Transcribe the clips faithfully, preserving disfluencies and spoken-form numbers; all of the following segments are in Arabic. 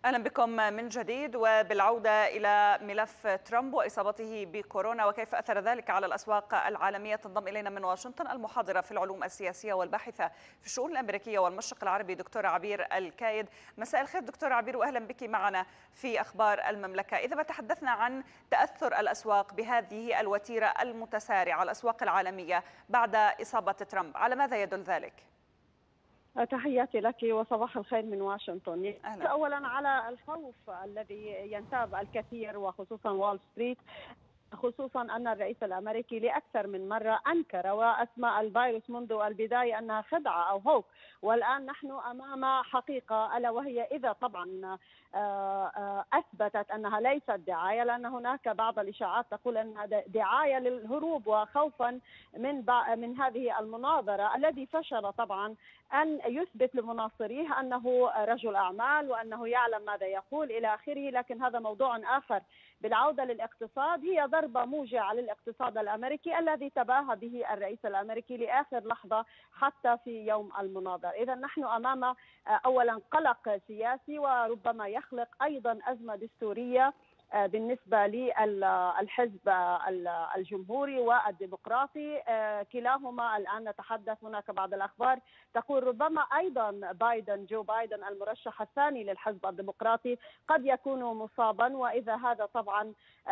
أهلا بكم من جديد وبالعودة إلى ملف ترامب وإصابته بكورونا وكيف أثر ذلك على الأسواق العالمية. تنضم إلينا من واشنطن المحاضرة في العلوم السياسية والباحثة في الشؤون الأمريكية والمشرق العربي دكتورة عبير الكايد. مساء الخير دكتورة عبير وأهلا بك معنا في أخبار المملكة. إذا ما تحدثنا عن تأثر الأسواق بهذه الوتيرة المتسارعة على الأسواق العالمية بعد إصابة ترامب، على ماذا يدل ذلك؟ تحياتي لك وصباح الخير من واشنطن. أهلا. أولا على الخوف الذي ينتاب الكثير وخصوصا وول ستريت، خصوصا أن الرئيس الأمريكي لأكثر من مرة أنكر وأسمى الفيروس منذ البداية أنها خدعة أو هوك، والآن نحن أمام حقيقة، ألا وهي إذا طبعا أثبتت أنها ليست دعاية، لأن هناك بعض الإشاعات تقول أنها دعاية للهروب وخوفا من من هذه المناظرة الذي فشل طبعا أن يثبت لمناصريه أنه رجل أعمال وأنه يعلم ماذا يقول إلى آخره. لكن هذا موضوع آخر. بالعودة للاقتصاد، هي ضربة موجعة للاقتصاد الأمريكي الذي تباهى به الرئيس الأمريكي لآخر لحظة حتى في يوم المناظرة. إذا نحن أمام أولا قلق سياسي وربما يخلق أيضا أزمة دستورية بالنسبة للحزب الجمهوري والديمقراطي، كلاهما الآن نتحدث. هناك بعض الأخبار تقول ربما أيضا بايدن جو بايدن المرشح الثاني للحزب الديمقراطي قد يكون مصابا، وإذا هذا طبعا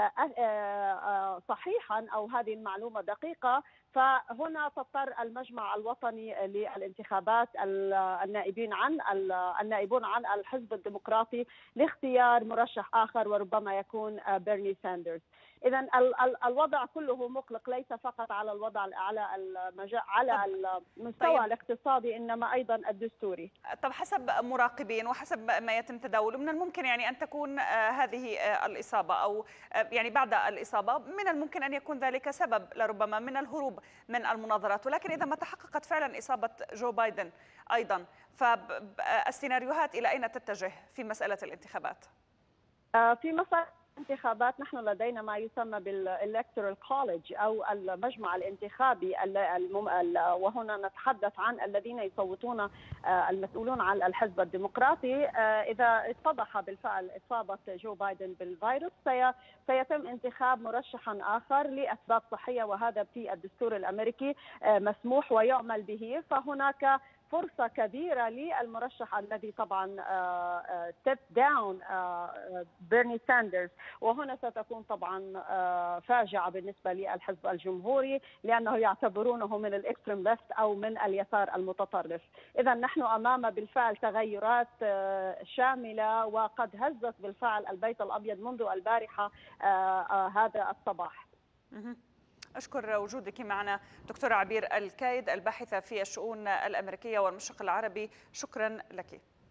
صحيحا أو هذه المعلومة دقيقة فهنا تضطر المجمع الوطني للانتخابات النائبين عن النائبون عن الحزب الديمقراطي لاختيار مرشح آخر وربما يكون بيرني ساندرز. إذا الوضع كله مقلق، ليس فقط على الوضع على على المستوى طيب. الاقتصادي إنما أيضا الدستوري. طب حسب مراقبين وحسب ما يتم تداوله من الممكن يعني أن تكون هذه الإصابة أو يعني بعد الإصابة من الممكن أن يكون ذلك سبب لربما من الهروب من المناظرات، ولكن إذا ما تحققت فعلا إصابة جو بايدن أيضا فالسيناريوهات إلى أين تتجه في مسألة الانتخابات؟ في مسألة الانتخابات نحن لدينا ما يسمى بالإلكتورال كوليج أو المجمع الانتخابي، وهنا نتحدث عن الذين يصوتون المسؤولون عن الحزب الديمقراطي. إذا اتضح بالفعل إصابة جو بايدن بالفيروس سيتم انتخاب مرشحا آخر لأسباب صحية، وهذا في الدستور الأمريكي مسموح ويعمل به. فهناك فرصة كبيرة للمرشح الذي طبعا ستيب داون بيرني ساندرز، وهنا ستكون طبعا فاجعة بالنسبة للحزب الجمهوري لأنه يعتبرونه من الاكستريم ليفت أو من اليسار المتطرف. إذا نحن أمام بالفعل تغيرات شاملة وقد هزت بالفعل البيت الأبيض منذ البارحة هذا الصباح. أشكر وجودك معنا دكتورة عبير الكايد الباحثة في الشؤون الأمريكية والمشرق العربي، شكرا لك.